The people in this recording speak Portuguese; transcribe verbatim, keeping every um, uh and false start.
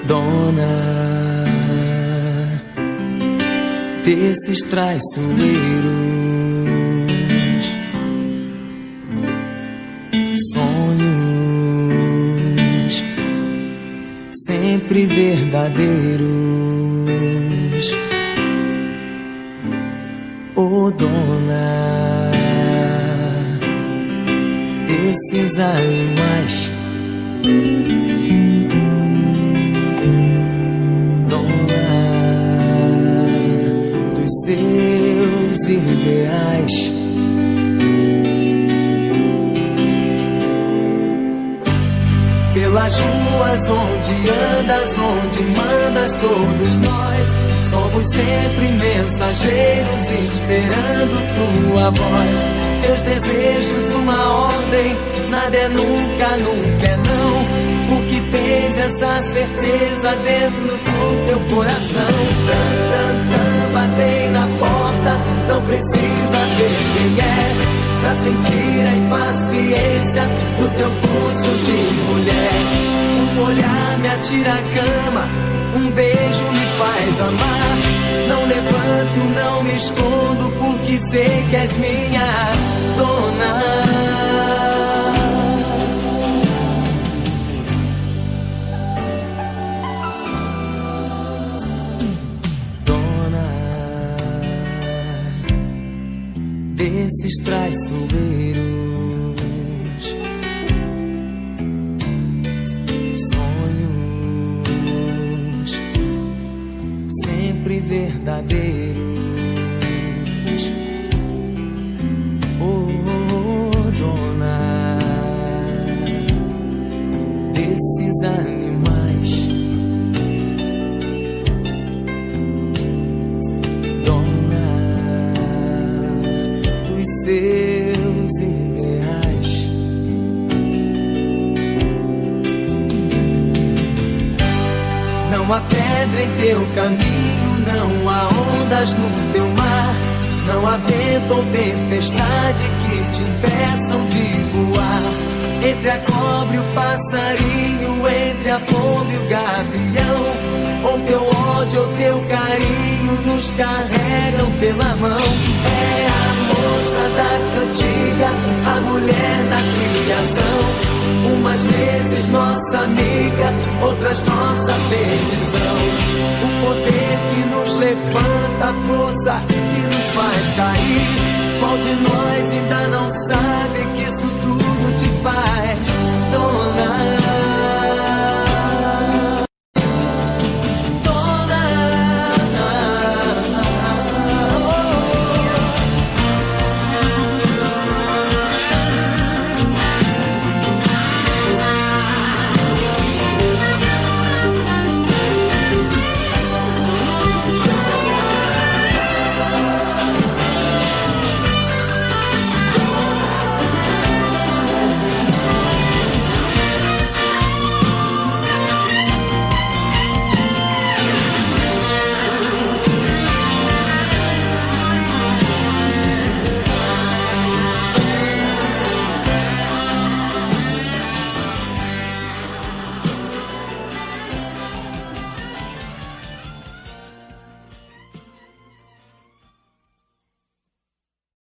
dona desses traiçoeiros, sonhos sempre verdadeiros. Oh, dona desses animais, seus ideais. Pelas ruas onde andas, onde mandas, todos nós somos sempre mensageiros esperando tua voz. Teus desejos uma ordem, nada é nunca, nunca é não. Porque tens essa certeza dentro do teu coração. Tan, tan, tan, batei na porta, não precisa ver quem é, pra sentir a impaciência do teu pulso de mulher. Um olhar me atira a cama, um beijo me faz amar. Não levanto, não me escondo, porque sei que és minha dona. Desses traiçoeiros, sonhos sempre verdadeiros. Oh, oh, dona desses animais, seus ideais. Não há pedra em teu caminho, não há ondas no teu mar, não há vento ou tempestade que te impeçam de voar. Entre a cobra e o passarinho, entre a pomba e o gavião, ou teu ódio ou teu carinho nos carregam pela mão. É a moça da cantiga, a mulher da criação, umas vezes nossa amiga, outras nossa perdição. O poder que nos levanta, a força que nos faz cair. Qual de nós ainda não sabe que isso